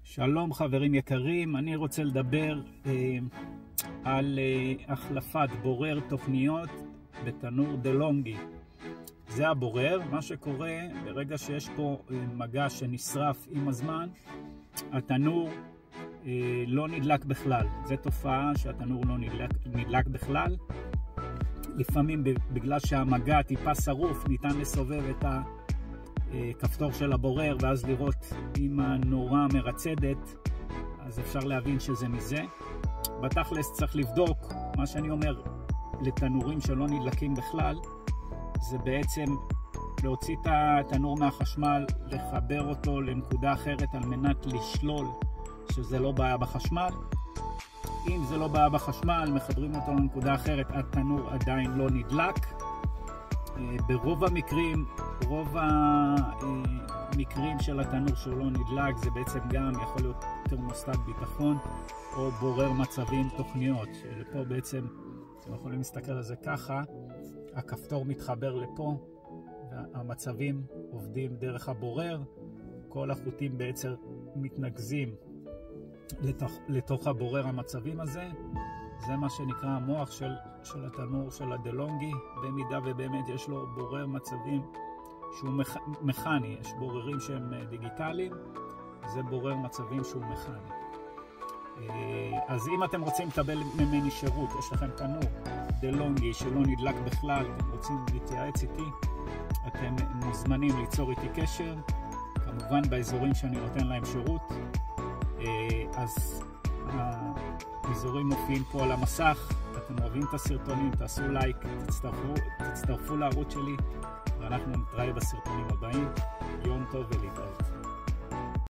שלום חברים יקרים, אני רוצה לדבר על החלפת בורר תוכניות בתנור דלונגי. זה הבורר. מה שקורה ברגע שיש פה מגע שנשרף עם הזמן, התנור לא נדלק בכלל. זו תופעה שהתנור לא נדלק בכלל. לפעמים בגלל שהמגע טיפה שרוף ניתן לסובב את הכפתור של הבורר ואז לראות אם הנורה מרצדת, אז אפשר להבין שזה מזה. בתכלס צריך לבדוק. מה שאני אומר לתנורים שלא נדלקים בכלל זה בעצם להוציא את התנור מהחשמל, לחבר אותו לנקודה אחרת על מנת לשלול שזה לא בעיה בחשמל. אם זה לא בעיה בחשמל, מחברים אותו לנקודה אחרת, התנור עדיין לא נדלק. ברוב המקרים, רוב המקרים של התנור שהוא לא נדלק, זה בעצם גם יכול להיות תרמוסטט ביטחון או בורר מצבים תוכניות. שלפה בעצם, אתם יכולים להסתכל על זה ככה, הכפתור מתחבר לפה, והמצבים עובדים דרך הבורר, כל החוטים בעצם מתנגזים לתוך הבורר המצבים הזה. זה מה שנקרא המוח של התנור של הדלונגי. במידה ובאמת יש לו בורר מצבים שהוא מכני, יש בוררים שהם דיגיטליים, זה בורר מצבים שהוא מכני. אז אם אתם רוצים לקבל ממני שירות, יש לכם תנור דלונגי שלא נדלק בכלל, אתם רוצים להתייעץ איתי, אתם מוזמנים ליצור איתי קשר, כמובן באזורים שאני נותן להם שירות. אז האזורים מופיעים פה על המסך. אתם אוהבים את הסרטונים, תעשו לייק, תצטרפו לערוץ שלי, ואנחנו נתראה בסרטונים הבאים. יום טוב ולהתראות.